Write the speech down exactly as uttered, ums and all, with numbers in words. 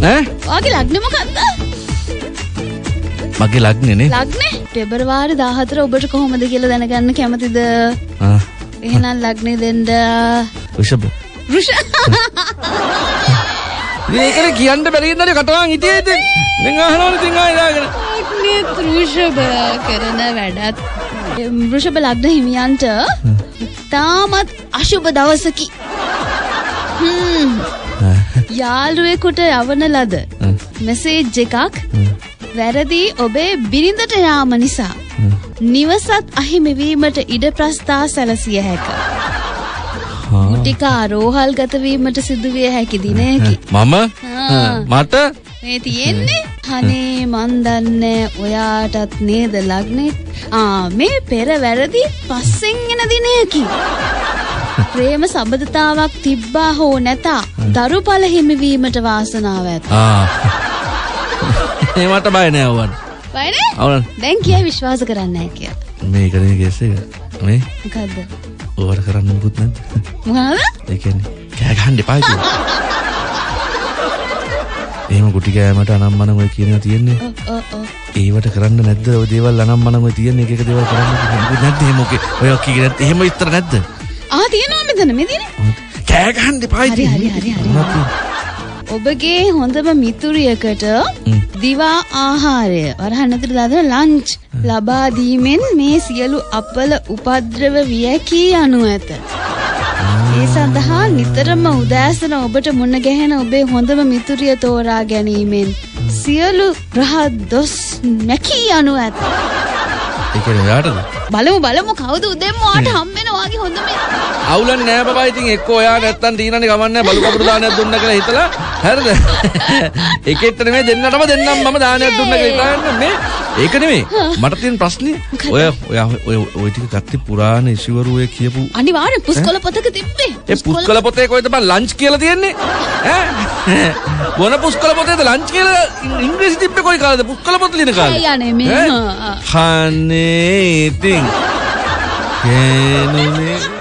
ඈ වාගේ ලග්නේ මොකද්ද? මගේ ලග්නේ නේ. ලග්නේ පෙබරවාරි දාහතර ඔබට කොහොමද කියලා දැනගන්න කැමතිද? ආ. එහෙනම් ලග්නේ දෙන්න. ऋषभ. ऋषभ. මේකනේ කියන්න බැරි ඉඳලා කටවන් හිටියේ ඉතින්. දැන් අහනවනේ ඉතින් ආයෙ දාගෙන. ලග්නේ ऋषभ කරන වැඩත් ऋषभ ලග්න හිමියන්ට තාමත් අශුභ දවසකි. හ්ම්. යාළුවෙකුට යවන ලද මෙසේජ් එකක් වැරදි ඔබේ බිරිඳට යාම නිසා නිවසත් අහිමි වීමට ඉඩ ප්‍රස්ථා සැලසිය හැක. මුටිකා රෝහල් ගත වීමට සිදුවිය හැකි දිනයකි. මම මට මේ තියෙන්නේ අනේ මන් දන්නේ ඔයාටත් නේද ලග්නේ. ආ මේ පෙර වැරදි පස්සෙන් එන දිනයකි. ප්‍රේම සබඳතාවක් තිබ්බා හෝ නැතා දරුඵල හිමිවීමට වාසනාව ඇත. ආ ඒ මට බය නෑ වුණා. බය නෑ? අවුලන්. දැන් කියයි විශ්වාස කරන්නේ නැහැ කියලා. මේකනේ කේස් එක. මේ මොකද්ද? ඕවට කරන්න මොකුත් නැද්ද? මොනවාද? ඒ කියන්නේ කෑ ගහන්න එපා කියලා. එහෙම කුටි කෑමට අනම්මනම් ඔය කියනවා තියෙන්නේ. ඔව් ඔව් ඔව්. ඒවට කරන්න නැද්ද? ඔය දේවල් අනම්මනම් ඔය තියෙන්නේ එක එක දේවල් කරන්න මොකුත් නැද්ද? එහෙම ඔකේ ඔය කීකේ නැත්නම් එහෙම විතර නැද්ද? ආ තියෙනවා මෙතන මෙදිනේ. කෑ ගහන්න එපා හරි හරි හරි හරි. ඔබගේ හොඳම මිතුරියකට දිවා ආහාරය වරහන් ඇතුළේ දාන ලන්ච් ලබා දීමෙන් මේ සියලු අපල උපද්‍රව වියකී යනු ඇත. ඒ සඳහා නිතරම උදෑසන ඔබට මුණ ගැහෙන ඔබේ හොඳම මිතුරිය තෝරා ගැනීමෙන් සියලු රහ දොස් නැකී යනු ඇත. ඒක නෑටද? බලමු බලමු කවුද උදේම ඔයාට හම්බෙන ඔයාගේ හොඳම අවුලන් නෑ බබා. ඉතින් එක්ක ඔයා නැත්තම් තීනන්නේ ගමන්නේ බලු කපුරු දානයක් දුන්නා කියලා හිතලා හරිද? එකෙක්ට නෙමෙයි දෙන්නටම දෙන්නම් මම දානයක් දුන්නා කියලා හිතන්නේ මේ. ඒක නෙමෙයි. මට තියෙන ප්‍රශ්නේ ඔය ඔය ඔය ඔය ටික ගත්තේ පුරාණ ඉසිවරු ඔය කියපු අනිවාර්යෙන් පුස්කොළ පොතක තිබ්බේ. ඒ පුස්කොළ පොතේ කොයිද බං ලන්ච් කියලා තියෙන්නේ? ඈ මොන පුස්කොළ පොතේද ලන්ච් කියලා ඉංග්‍රීසි තිබ්බේ කොයි කාලේද? පුස්කොළ පොත ලියන කාලේ. ඒ යන්නේ මේ. හන්නේ ඉතින් කේනුනේ